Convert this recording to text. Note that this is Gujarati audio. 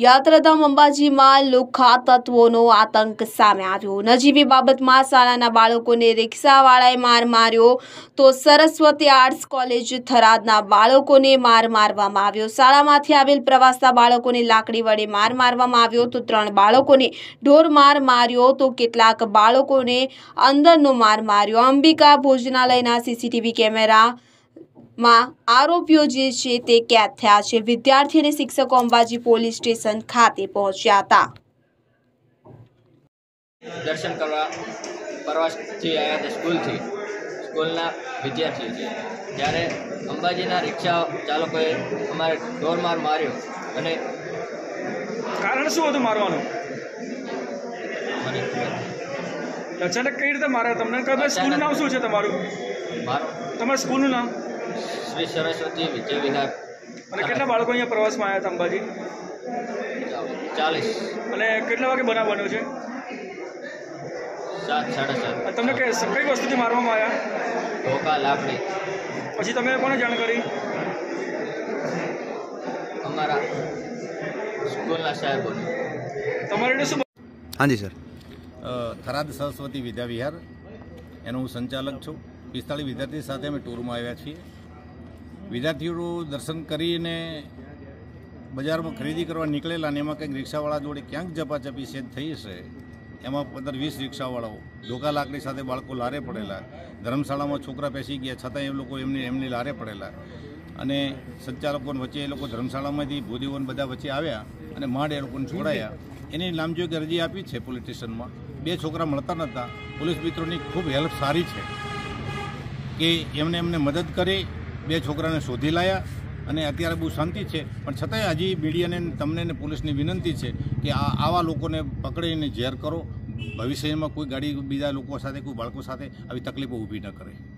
યાત્રાધામ અંબાજીમાં લુખ્ખા તત્વોનો આતંક સામે આવ્યો। નજીવી બાબતમાં શાળાના બાળકોને રિક્ષાવાળાએ માર માર્યો તો સરસ્વતી આર્ટ્સ કોલેજ થરાદના બાળકોને માર મારવામાં આવ્યો। શાળામાંથી આવેલ પ્રવાસતા બાળકોને લાકડી વડે માર મારવામાં આવ્યો તો 3 બાળકોને ઢોર માર માર્યો તો કેટલાક બાળકોને અંદરનો માર માર્યો। અંબિકા ભોજનાલયના સીસીટીવી કેમેરા માં આરોપીઓ જે છે તે કેદ થયા છે। વિદ્યાર્થી અને શિક્ષકો અંબાજી પોલીસ સ્ટેશન ખાતે પહોંચ્યા હતા। દર્શન કરવા પ્રવાસથી આવ્યા હતા સ્કૂલના વિદ્યાર્થીઓ છે, ત્યારે અંબાજીના રિક્ષા ચાલકોએ અમારે ઢોરમાર માર્યો અને કારણ શું હતું મારવાનું? અચાનક કઈ રીતે માર્યા તમને? સ્કૂલનું નામ શું છે તમારું? તમારા સ્કૂલનું નામ? શ્રી સરસ્વતી વિદ્યા વિહાર। અને કેટલા બાળકો અહીંયા પ્રવાસમાં આવ્યા હતા અંબાજી? 40। અને કેટલા વાગે બનાવ બન્યો છે? 7, 7:30। તમને કઈ વસ્તુથી મારવામાં આવ્યા? ધોકા, લાકડી। પછી તમે કોને જાણ કરી? અમારા સ્કૂલના સાહેબોને। તમારે શું? हाँ जी सर। થરાદ સરસ્વતી વિદ્યા વિહાર એનો હું સંચાલક છું। 45 વિદ્યાર્થી સાથે અમે ટૂરમાં આવ્યા છીએ। વિદ્યાર્થીઓ દર્શન કરીને બજારમાં ખરીદી કરવા નીકળેલા અને એમાં કંઈક રિક્ષાવાળા જોડે ક્યાંક ઝપાઝપી સેજ થઈ હશે। એમાં 15-20 રિક્ષાવાળાઓ ધોકા લાકડી સાથે બાળકો લારે પડેલા। ધર્મશાળામાં છોકરા બેસી ગયા છતાં એ લોકો એમની લારે પડેલા અને સંચાલકો વચ્ચે એ લોકો ધર્મશાળામાંથી ભૂદેવોને બધા વચ્ચે આવ્યા અને માંડ એ લોકોને છોડાયા। એની નામજોગ અરજી આપી છે પોલીસ સ્ટેશનમાં। 2 છોકરા મળતા નહોતા। પોલીસ મિત્રોની ખૂબ હેલ્પ સારી છે કે એમને મદદ કરી 2 છોકરાને શોધી લાયા અને અત્યારે બહુ શાંતિ છે। પણ છતાંય હજી મીડિયાને તમને ને પોલીસની વિનંતી છે કે આવા લોકોને પકડીને ઝેર કરો। ભવિષ્યમાં કોઈ ગાડી બીજા લોકો સાથે કોઈ બાળકો સાથે આવી તકલીફો ઊભી ન કરે।